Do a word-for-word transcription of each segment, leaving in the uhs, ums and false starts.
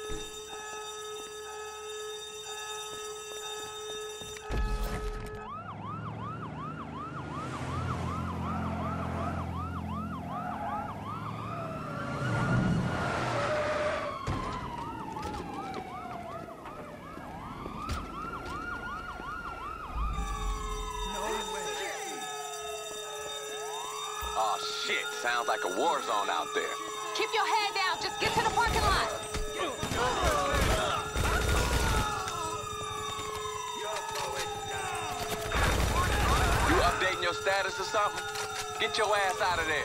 Oh, shit. Sounds like a war zone out there. Keep your head down. Just get to the parking lot. You updating your status or something? Get your ass out of there.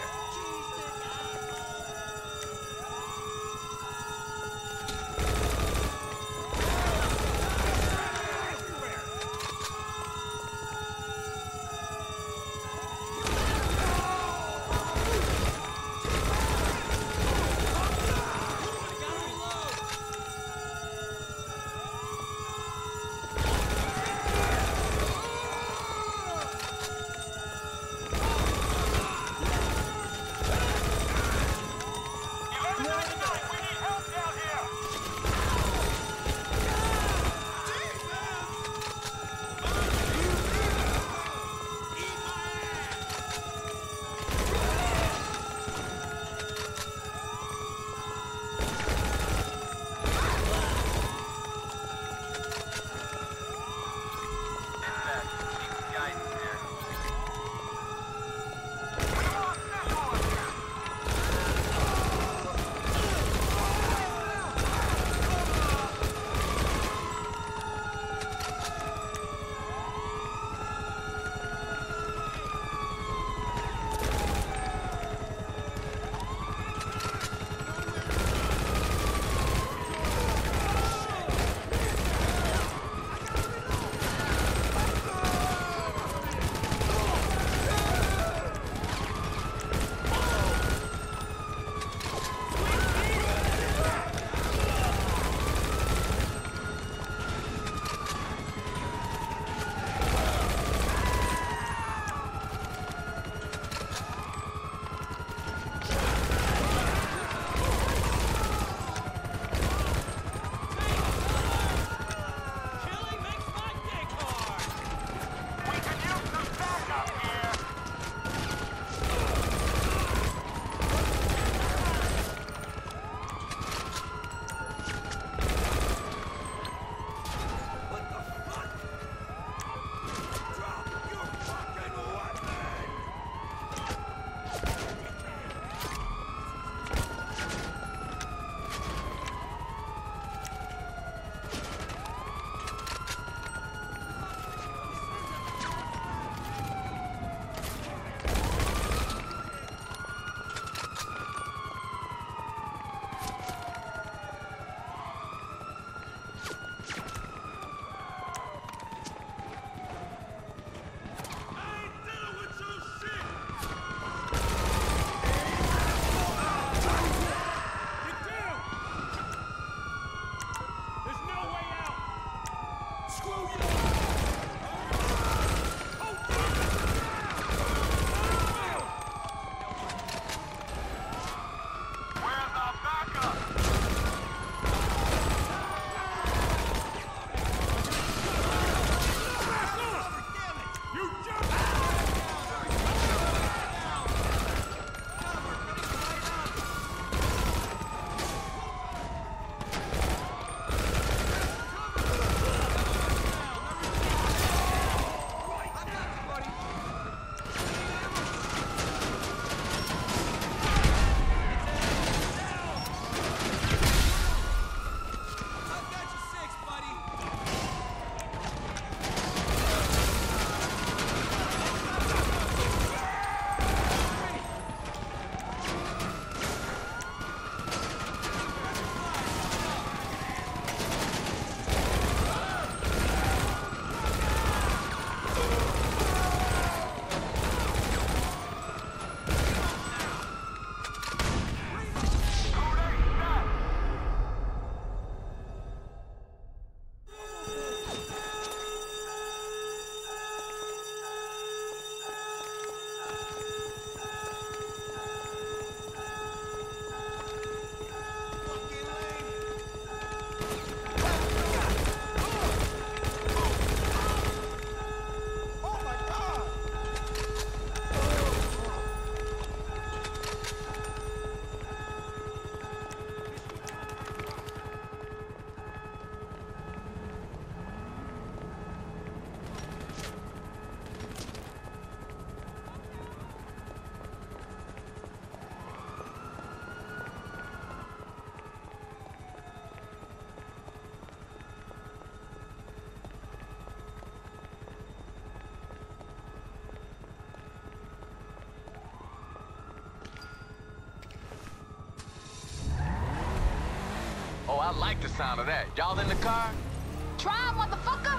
I like the sound of that. Y'all in the car? Try, motherfucker.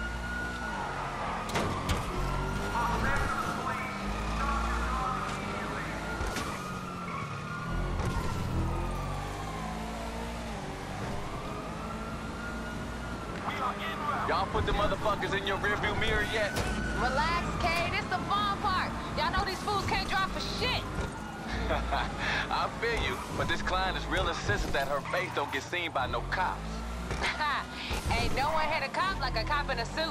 Y'all put the motherfuckers in your rearview mirror yet? Relax, K. This the fun part. Y'all know these fools can't drive for shit. I feel you, but this client is real insistent that her face don't get seen by no cops. Ain't no one hit a cop like a cop in a suit.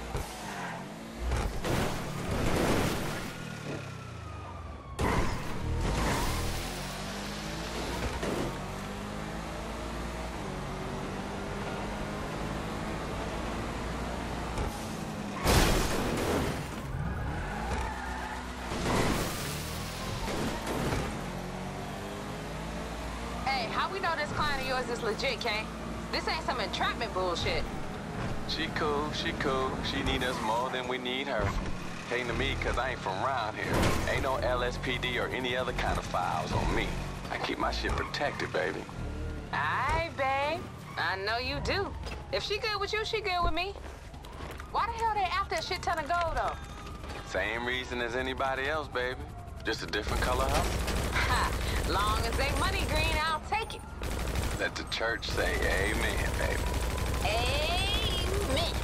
Hey, how we know this client of yours is legit, Kane? This ain't some entrapment bullshit. She cool, she cool. She need us more than we need her. Came to me because I ain't from around here. Ain't no L S P D or any other kind of files on me. I keep my shit protected, baby. Aye, babe. I know you do. If she good with you, she good with me. Why the hell they after a shit ton of gold, though? Same reason as anybody else, baby. Just a different color hoe. Ha! Long as they money green, I'll take it. Let the church say amen, baby. Amen.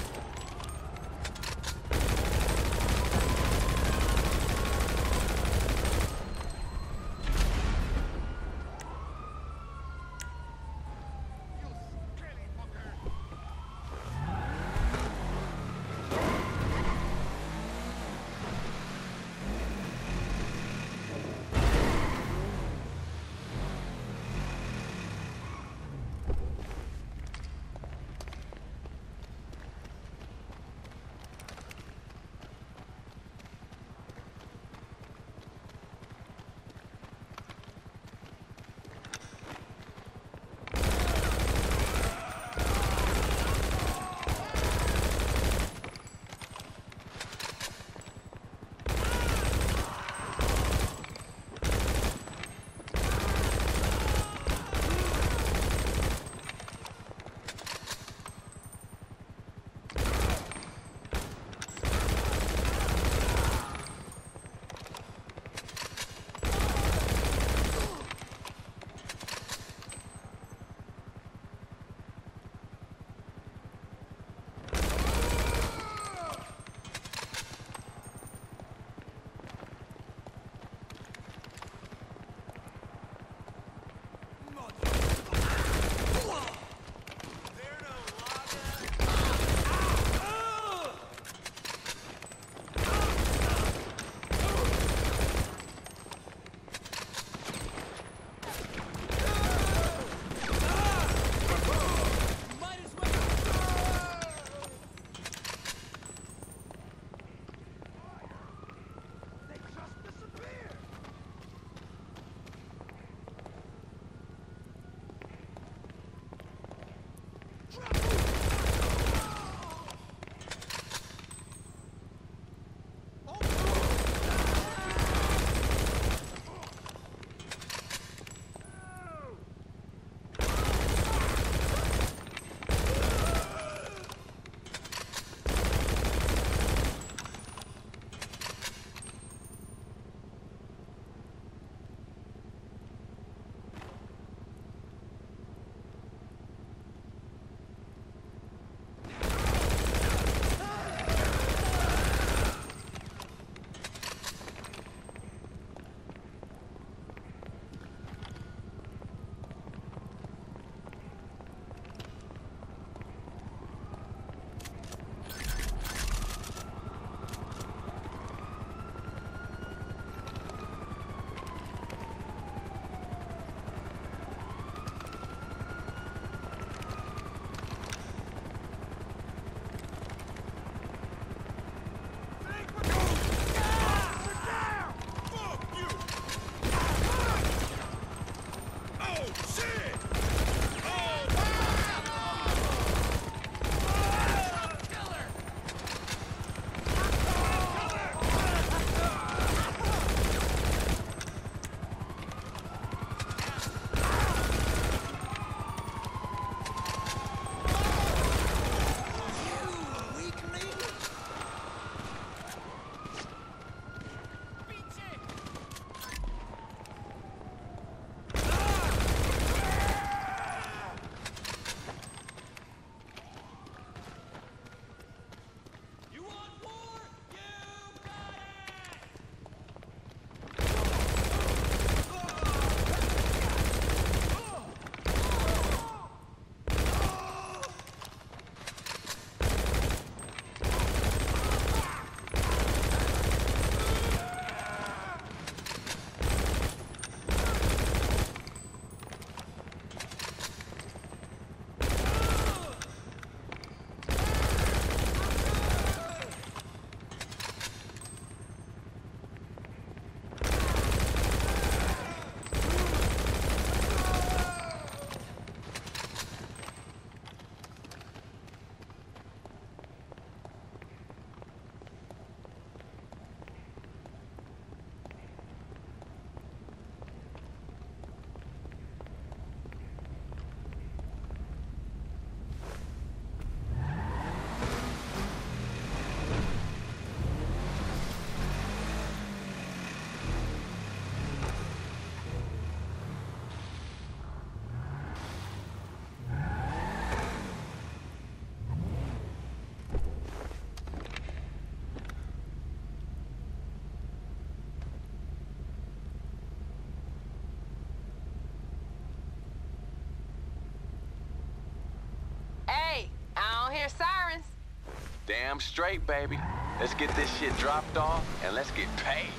don't hear sirens. Damn straight, baby. Let's get this shit dropped off and let's get paid.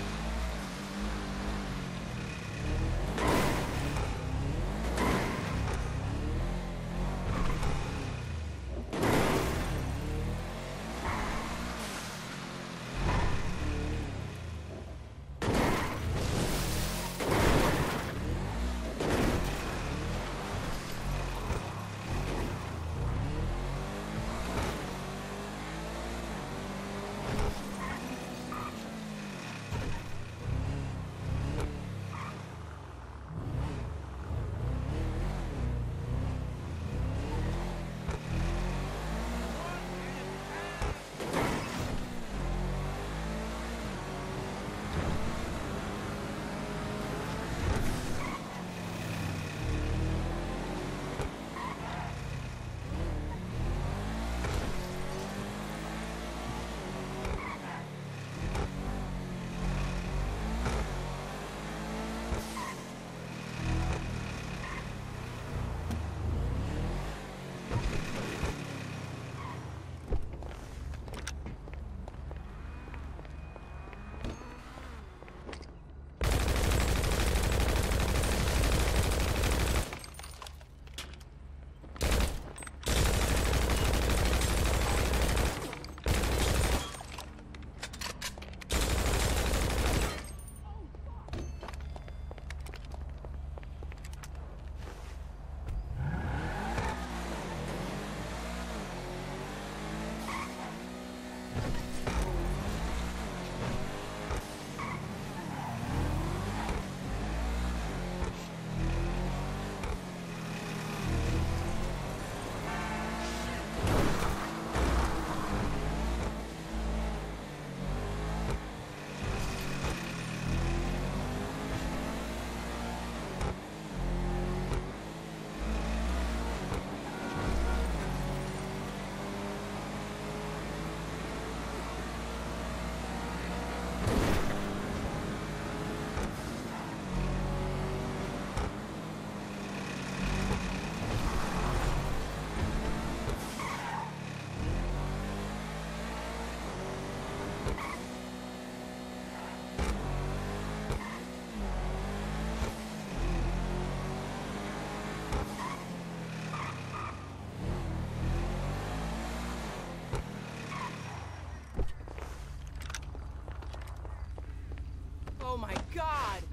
Oh my God!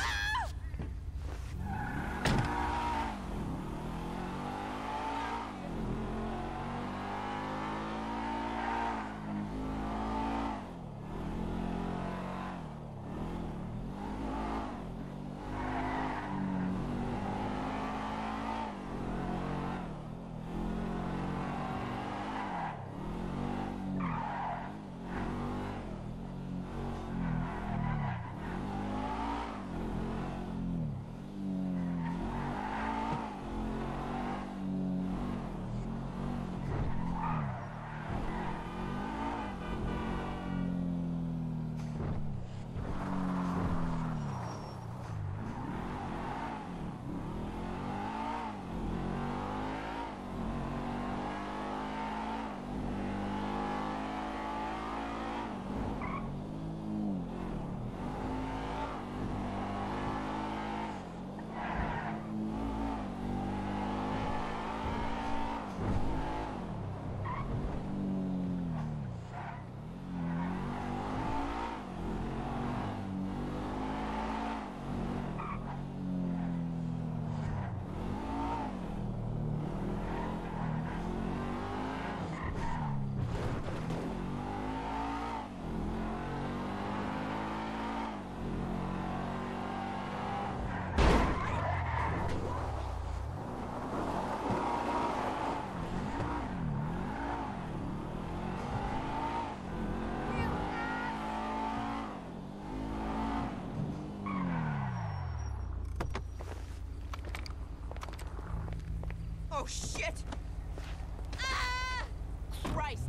Oh, shit! Ah! Christ!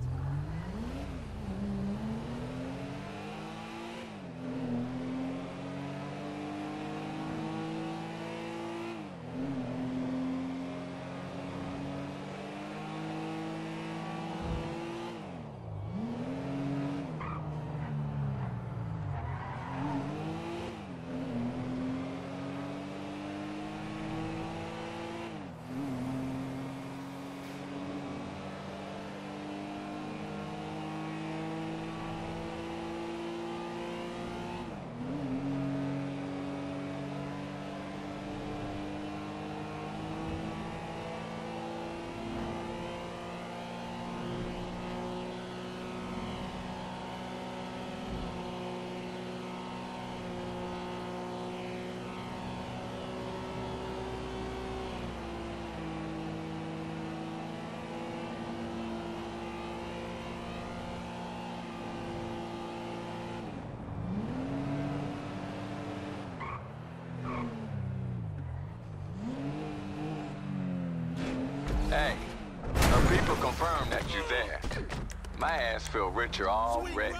Hey, the people confirm that you're there. My ass feel richer already.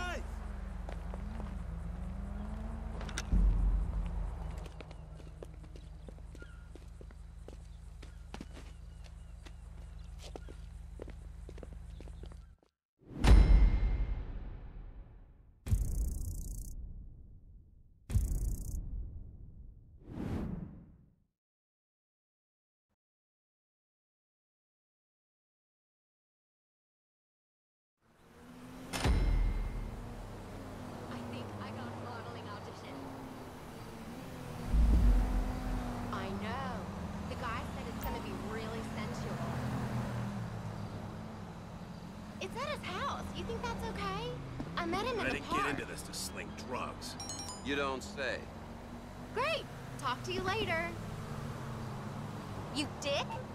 It's at his house. You think that's okay? I met him in the park. I didn't get into this to sling drugs. You don't say. Great. Talk to you later. You dick?